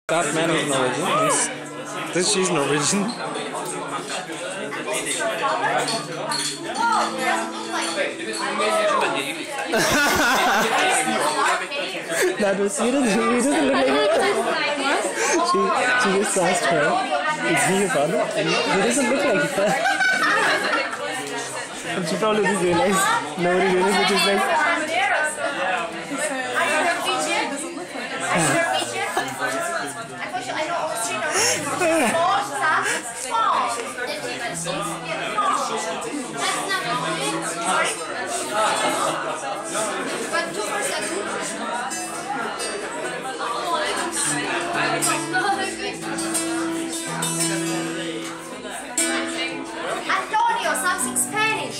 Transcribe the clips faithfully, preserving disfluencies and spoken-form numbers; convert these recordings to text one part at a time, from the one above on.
That man is Norwegian. This, this she's Norwegian. That was he doesn't he doesn't look like her. She she just asked her, is he your father? And he doesn't look like her. And she probably didn't realize nobody realized, but she's like Antonio, something Spanish.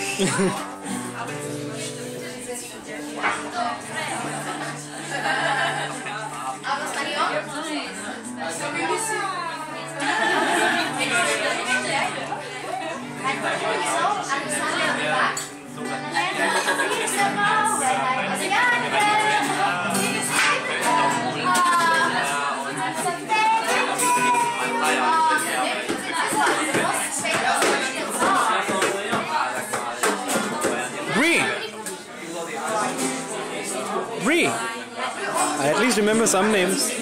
¿Hablo español? Bree! I at least remember some names.